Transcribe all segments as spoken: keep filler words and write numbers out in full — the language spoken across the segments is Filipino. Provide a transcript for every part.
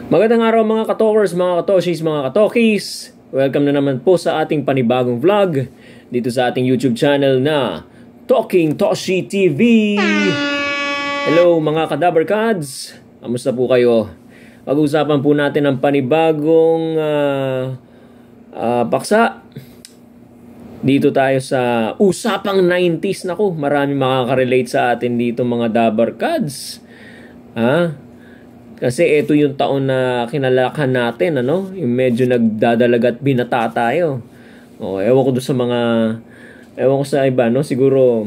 Magandang araw mga katokers, mga katoshis, mga katokis. Welcome na naman po sa ating panibagong vlog dito sa ating YouTube channel na Talking Toshi T V. Hello mga kadabarkads, kamusta po kayo? Pag-uusapan po natin ang panibagong uh, uh, paksa. Dito tayo sa usapang nineties. Naku, marami makaka-relate sa atin dito mga dabarkads. Ha? Kasi ito yung taon na kinalakhan natin, ano? Yung medyo nagdadalaga at binata tayo. O, ewan ko doon sa mga, ewan ko sa iba, no? Siguro,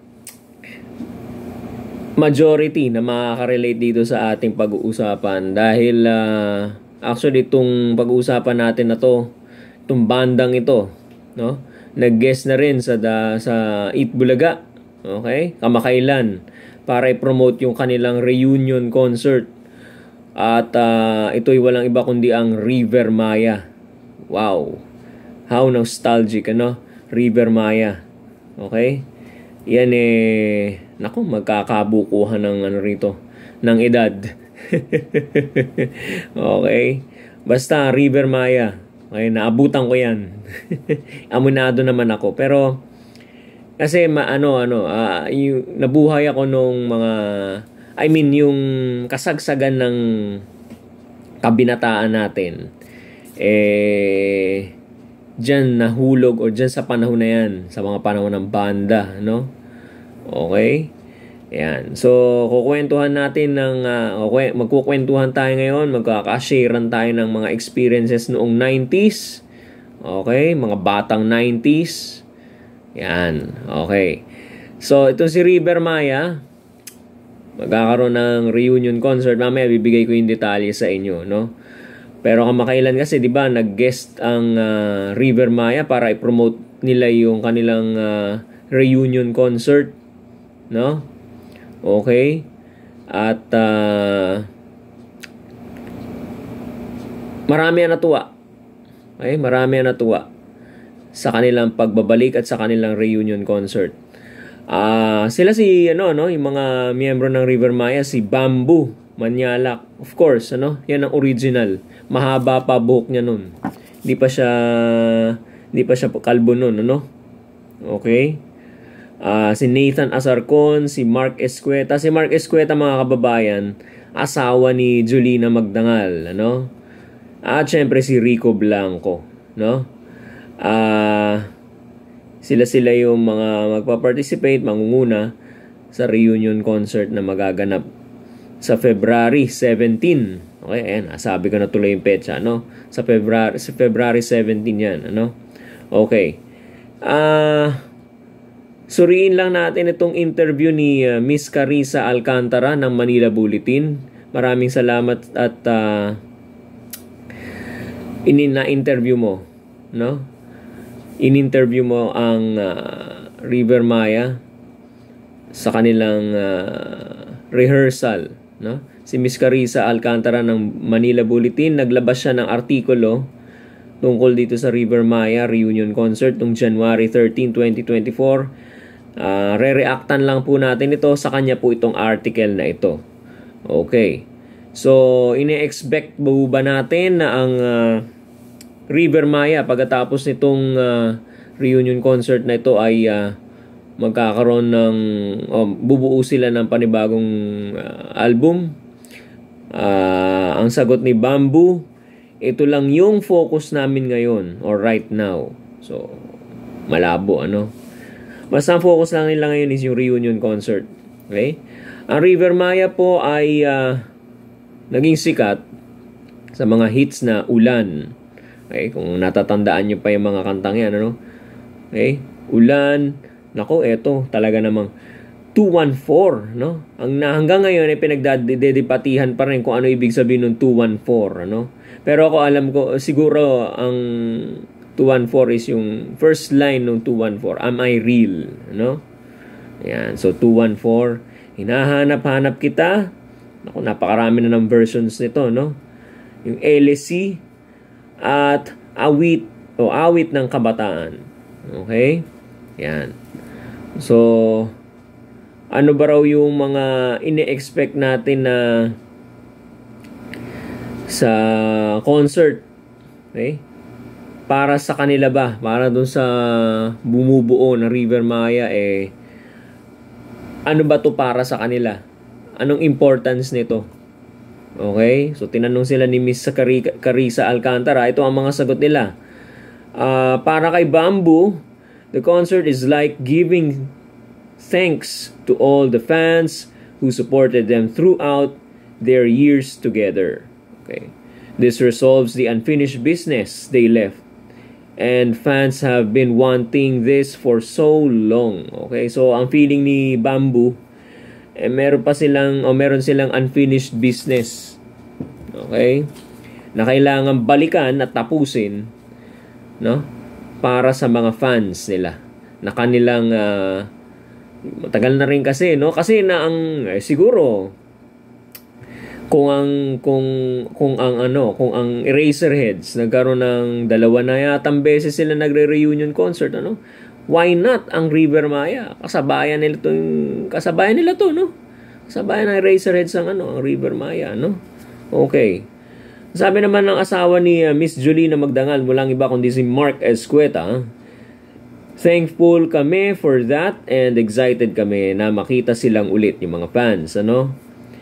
majority na makaka-relate dito sa ating pag-uusapan. Dahil, uh, actually, itong pag-uusapan natin na to, itong bandang ito, no? Nag-guest na rin sa, da, sa Eat Bulaga, okay? Kamakailan, para i-promote yung kanilang reunion concert. At uh, ito'y walang iba kundi ang River Maya. Wow. How nostalgic, ano? River Maya. Okay? Yan eh, naku, magkakabukuhan ng ano rito, ng edad. Okay? Basta River Maya. Okay, naabutan ko yan. Amunado naman ako. Pero, kasi ma, ano, ano, uh, yung, nabuhay ako nung mga... I mean, yung kasagsagan ng kabinataan natin, eh, dyan nahulog o dyan sa panahon na yan, sa mga panahon ng banda, no? Okay? Yan. So, kukwentuhan natin ng, uh, okay, magkukwentuhan tayo ngayon, magkakasharean tayo ng mga experiences noong nineties, okay? Mga batang nineties. Yan. Okay. So, itong si River Maya, magkakaroon ng reunion concert. Mamaya bibigay ko yung detalye sa inyo, no? Pero kamakailan kasi, di ba, nag-guest ang uh, River Maya para i-promote nila yung kanilang uh, reunion concert, no? Okay? At uh, marami ang natuwa. Okay? Marami ang natuwa sa kanilang pagbabalik at sa kanilang reunion concert. Ah, uh, sila si ano no, yung mga miyembro ng River Maya, si Bamboo Manyalak. Of course, ano? Yan ang original. Mahaba pa buhok niya noon. Hindi pa siya hindi pa siya kalbo noon, ano? Okay? Ah, uh, si Nathan Asarcon, si Mark Escueta. Si Mark Escueta, mga kababayan, asawa ni Julina Magdangal, ano? At syempre si Rico Blanco, no? Ah, uh, Sila-sila yung mga magpa-participate, mangunguna sa reunion concert na magaganap sa February seventeenth. Okay, ayan, sabi ko na tuloy yung petsa, no? Sa February, sa February seventeenth yan, ano? Okay. Ah, uh, suriin lang natin itong interview ni uh, Miss Carissa Alcantara ng Manila Bulletin. Maraming salamat at uh, inin na interview mo, no? In-interview mo ang uh, River Maya sa kanilang uh, rehearsal, no? Si Miss Carissa Alcantara ng Manila Bulletin, naglabas siya ng artikulo tungkol dito sa River Maya reunion concert noong January thirteenth, twenty twenty-four. Uh, re-reactan lang po natin ito sa kanya po itong article na ito. Okay. So, ine-expect ba natin na ang uh, River Maya pagkatapos nitong uh, reunion concert na ito ay uh, magkakaroon ng oh, bubuo sila ng panibagong uh, album? Uh, ang sagot ni Bamboo, ito lang yung focus namin ngayon or right now. So, malabo, ano? Basta ang focus lang nila ngayon is yung reunion concert. Okay? Ang River Maya po ay uh, naging sikat sa mga hits na Ulan. Okay, kung natatandaan nyo pa yung mga kantang yan, ano? Okay, Ulan. Nako, eto, talaga namang two one four, no? Ang na, hanggang ngayon ay pinagdedepatihan pa rin kung ano ibig sabihin ng two one four, ano? Pero ako alam ko, siguro ang two one four is yung first line ng two one four. Am I real? No? Ayan, so two one four. Hinahanap-hanap kita. Naku, napakarami na ng versions nito, no? Yung L S C at awit o awit ng kabataan. Okay? Yan. So, ano ba raw yung mga ine-expect natin na sa concert. Okay? Para sa kanila ba? Para dun sa bumubuo na River Maya, eh, ano ba to para sa kanila? Anong importance nito? Okay? So, tinanong sila ni Miss Carissa Alcantara. Ito ang mga sagot nila. Uh, para kay Bamboo, the concert is like giving thanks to all the fans who supported them throughout their years together. Okay. This resolves the unfinished business they left. And fans have been wanting this for so long. Okay, so ang feeling ni Bamboo, eh, meron pa silang, o meron silang unfinished business. Okay? Na kailangan balikan at tapusin, no? Para sa mga fans nila. Na kanilang, uh, matagal na rin kasi, no? Kasi na ang, eh, siguro, kung ang kung kung ang ano kung ang Eraserheads nagkaroon ng dalawa na yatang beses sila nagre-reunion concert, ano, why not ang River Maya? Kasabayan nila to, kasabayan nila to, no? Kasabayan ng Eraserheads ang ano, ang River Maya, no? Okay. Sabi naman ng asawa ni uh, Miss Jolina Magdangal, walang iba kundi si Mark Escueta, thankful kami for that and excited kami na makita silang ulit yung mga fans, ano?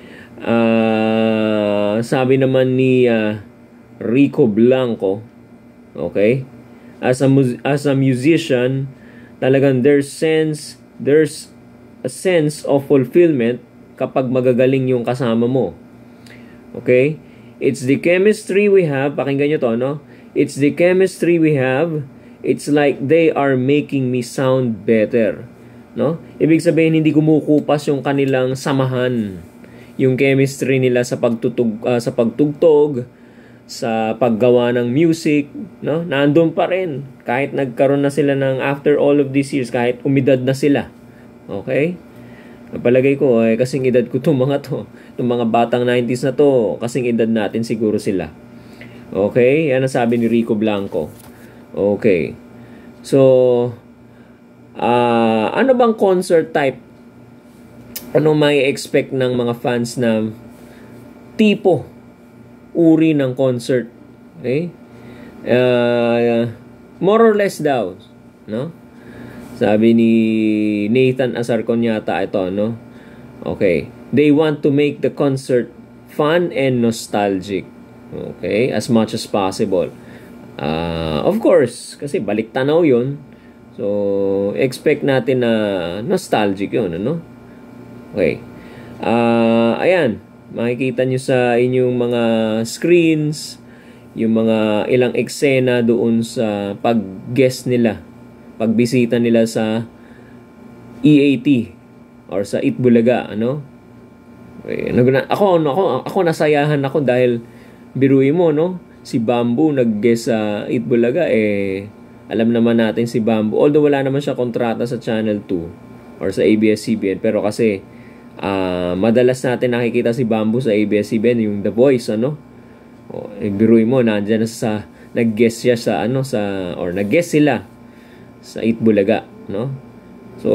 Uh, sabi naman ni uh, Rico Blanco, okay, as a as a musician, talagang there's sense there's a sense of fulfillment kapag magagaling yung kasama mo. Okay, it's the chemistry we have. Pakinggan nyo to, no? It's the chemistry we have. It's like they are making me sound better, no? Ibig sabihin hindi kumukupas yung kanilang samahan, yung chemistry nila sa pagtutug uh, sa pagtugtog, sa paggawa ng music, no? Nandoon pa rin kahit nagkaroon na sila ng after all of these years, kahit umidad na sila. Okay? Napalagay ko eh kasing edad ko tong mga to, tong mga batang nineties na to, kasing edad natin siguro sila. Okay? Yan ang sabi ni Rico Blanco. Okay. So uh, ano bang concert type? Ano may expect ng mga fans na tipo, uri ng concert? Okay? Uh, more or less daw, no? Sabi ni Nathan Asarcon yata ito, no? Okay. They want to make the concert fun and nostalgic. Okay? As much as possible. Uh, of course, kasi balik tanaw yun. So, expect natin na nostalgic yun, ano? Okay. Uh, ayan. Makikita nyo sa inyong mga screens yung mga ilang eksena doon sa pag-guest nila, pagbisita nila sa E A T or sa Itbulaga, ano? Okay. Ako, ako, ako nasayahan ako dahil biruin mo, no? Si Bamboo nag-guest sa Itbulaga, eh, alam naman natin si Bamboo. Although wala naman siya kontrata sa Channel two or sa A B S C B N, pero kasi Uh, madalas natin nakikita si Bamboo sa A B S C B N, yung The Voice, ano? O, eh, biruin mo, nandiyan sa, nag-guest siya sa, ano, sa, or nag-guest sila sa Itbulaga, no? So,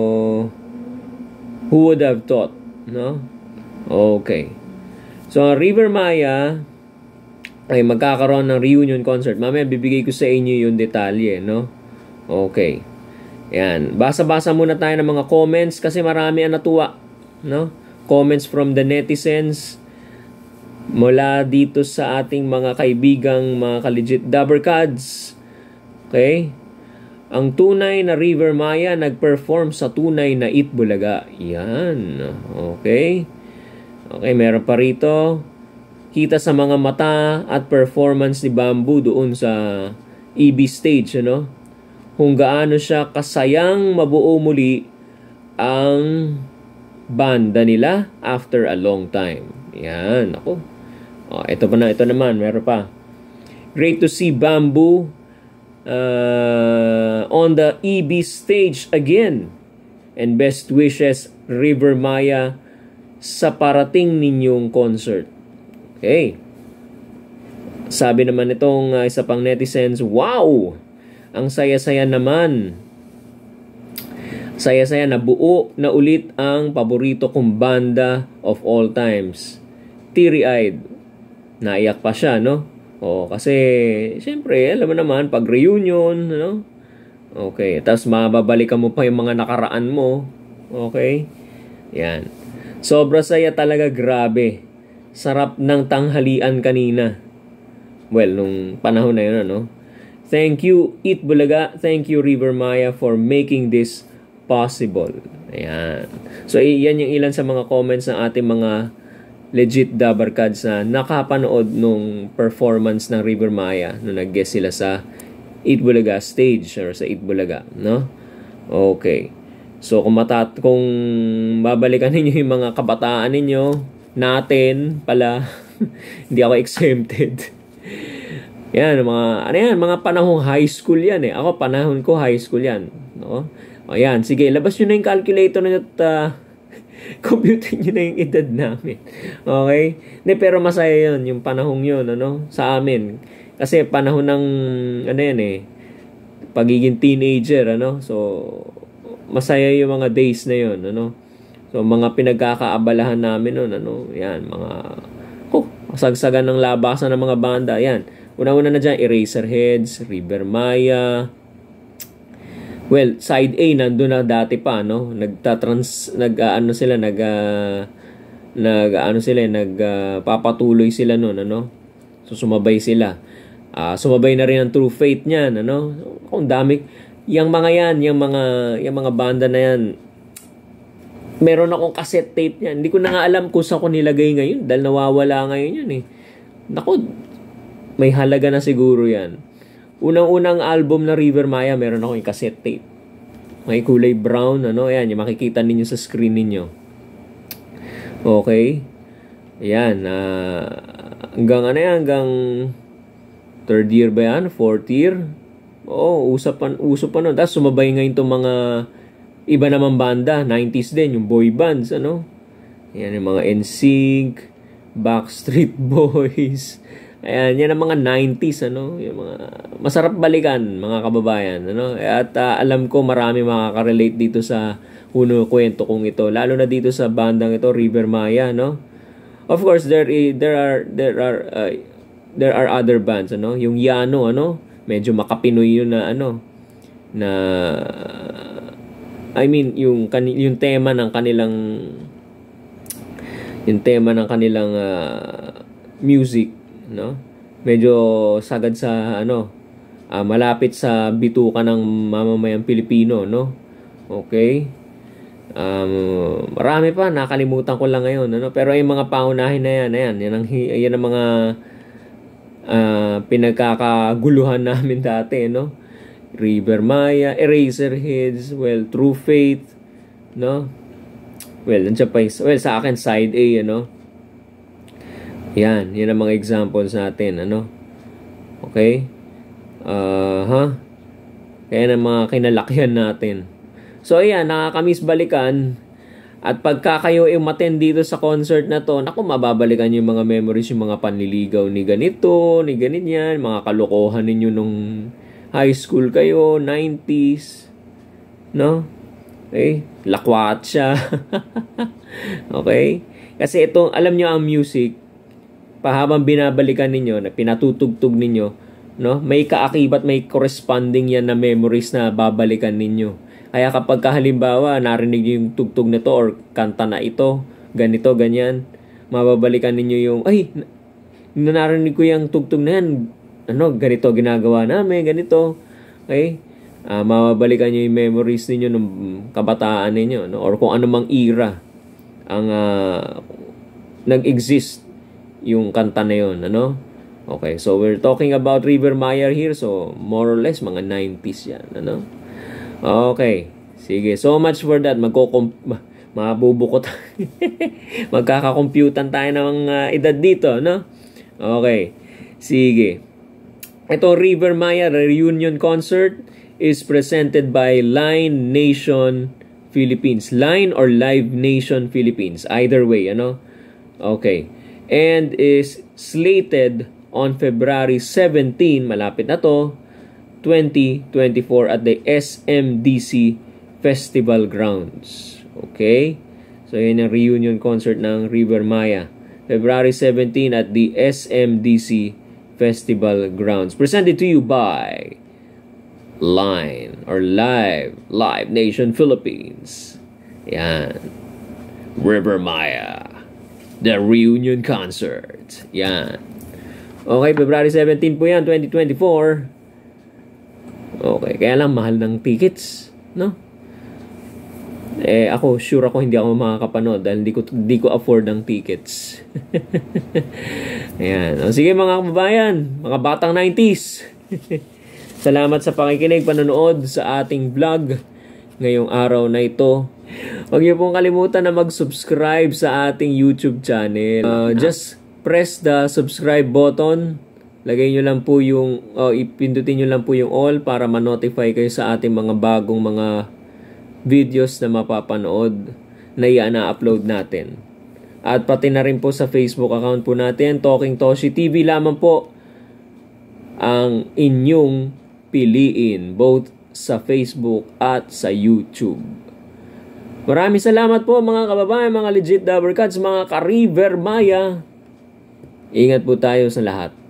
who would have thought, no? Okay. So, River Maya ay magkakaroon ng reunion concert. Mamaya, bibigay ko sa inyo yung detalye, no? Okay. Yan. Basa-basa muna tayo ng mga comments kasi marami ang natuwa, no? Comments from the netizens mula dito sa ating mga kaibigang mga ka-legit Dabbercads. Okay? Ang tunay na River Maya nag-perform sa tunay na Itbulaga. Yan. Okay? Okay, meron pa rito. Kita sa mga mata at performance ni Bamboo doon sa E B stage, ano? Kung gaano siya kasayang mabuo muli ang banda nila after a long time. Yan, ako. Oh, ito pa na, ito naman, meron pa. Great to see Bamboo uh, on the E B stage again. And best wishes, River Maya, sa parating ninyong concert. Okay. Sabi naman itong uh, isa pang netizens, wow! Ang saya-saya naman. Saya-saya na buo na ulit ang paborito kong banda of all times. Teary-eyed. Naiyak pa siya, no? Oo, kasi, siyempre, alam mo naman, pag reunion, no? Okay, tapos mababalikan mo pa yung mga nakaraan mo. Okay? Yan. Sobra saya talaga, grabe. Sarap ng tanghalian kanina. Well, nung panahon na yun, ano? Thank you, Eat Bulaga. Thank you, River Maya, for making this possible. Ayan. So, yan yung ilan sa mga comments ng ating mga legit Dabarkads na nakapanood nung performance ng River Maya nung nag-guest sila sa Eat Bulaga stage or sa Eat Bulaga, no? Okay. So, kung matat kung babalikan ninyo yung mga kabataan ninyo, natin pala, hindi ako exempted. Yan, mga, ano yan, mga panahong high school yan eh. Ako, panahon ko high school yan. No? O yan, sige, labas nyo na yung calculator na at uh, compute nyo na yung edad namin. Okay? Hindi, pero masaya yun, yung panahong yun, ano, sa amin. Kasi panahon ng, ano yan eh, pagiging teenager, ano, so, masaya yung mga days na yun, ano. So, mga pinagkakaabalahan namin nun, ano, yan, mga, oh, kasagsagan ng labasan ng mga banda, yan. Una-una na dyan, Eraserheads, River Maya. Well, side A, nandun na dati pa, no? Nagtatrans, nag, uh, ano sila, nag, uh, nag, ano sila, nag, uh, papatuloy sila nun, ano? So, sumabay sila. Uh, sumabay na rin ang True Fate niyan, ano? Kung dami, yung mga yan, yung mga, yung mga banda na yan, meron akong cassette tape niyan. Hindi ko na nga alam kung saan ko nilagay ngayon dahil nawawala ngayon yan, eh. Naku, may halaga na siguro yan. Unang-unang album na River Maya, meron ako yung cassette tape. May kulay brown, ano, ayan, yung makikita ninyo sa screen ninyo. Okay? Ayan, uh, hanggang ano yan, hanggang third year ba yan? Fourth year? Oo, usapan, uso pa nun. Tapos sumabay ngayon itong mga iba namang banda, nineties din, yung boy bands, ano? Ayan, yung mga N Sync, Backstreet Boys. Ayan, yan ang mga nineties, ano? Yung mga masarap balikan, mga kababayan, ano? At uh, alam ko marami makaka-relate dito sa uno kwento kong ito, lalo na dito sa bandang ito, River Maya, no? Of course, there is, there are there are uh, there are other bands, ano? Yung Yano, ano? Medyo makapinoy yun na ano na I mean, yung yung tema ng kanilang yung tema ng kanilang uh, music, no? Medyo sagad sa ano, uh, malapit sa bituka ng mamamayang Pilipino, no? Okay? Um, marami pa, nakalimutan ko lang ngayon, ano? Pero yung mga paunahin na yan, ayan, yan ang, yan ang mga uh, pinagkakaguluhan namin dati, no? River Maya, Eraserheads, well, True Fate, no? Well, nandiyan pa yung, well, sa akin, side A, ano? Yan, yan ang mga examples natin, ano? Okay? Uh, ha? Kaya na mga kinalakihan natin. So, ayan, nakakamiss balikan. At pagka kayo umattend dito sa concert na to, naku, mababalikan yung mga memories, yung mga panliligaw ni ganito, ni ganyan, mga kalokohan ninyo nung high school kayo, nineties, no? Okay? Lakwat siya. Okay? Kasi ito, alam nyo ang music, pahabang binabalikan ninyo, na pinatutugtog ninyo, no? May kaakibat, may corresponding yan na memories na babalikan ninyo. Kaya kapag halimbawa narinig yung tugtog nito or kanta na ito, ganito, ganyan, mababalikan ninyo yung, ay, narinig ko yung tugtog na yan, ano, ganito ginagawa namin, ganito. Okay? Uh, mababalikan nyo yung memories ninyo ng kabataan ninyo, no? Or kung anumang era ang uh, nag-exist yung kanta na yun, ano? Okay, so we're talking about River Maya here, so more or less mga nineties yan, ano? Okay, sige, so much for that. Magko mabubukot magkakakomputan tayo ng uh, edad dito, no? Okay, sige. Ito, River Maya Reunion Concert is presented by Line Nation Philippines. Line or Live Nation Philippines. Either way, ano? Okay. And is slated on February seventeenth, malapit na to, twenty twenty-four at the S M D C Festival Grounds. Okay? So, yun ang reunion concert ng River Maya. February seventeenth at the S M D C Festival Grounds. Presented to you by Line or Live, Live Nation Philippines. Yan. River Maya, the reunion concert. Yan. Okay, February seventeenth po yan, twenty twenty-four. Okay, kaya lang mahal ng tickets, no? Eh, ako, sure ako hindi ako makakapanood dahil hindi ko, hindi ko afford ng tickets. Ayan. O, sige mga kababayan, mga batang nineties. Salamat sa pakikinig, panonood sa ating vlog ngayong araw na ito. Huwag niyo pong kalimutan na mag-subscribe sa ating YouTube channel. Uh, just press the subscribe button. Lagay nyo lang po yung, oh, ipindutin nyo lang po yung all para ma-notify kayo sa ating mga bagong mga videos na mapapanood na i-upload natin. At pati na rin po sa Facebook account po natin, Talking Toshi T V lamang po ang inyong piliin both sa Facebook at sa YouTube. Maraming salamat po mga kababayan, mga legit Dabber Cats, mga ka-River Maya. Ingat po tayo sa lahat.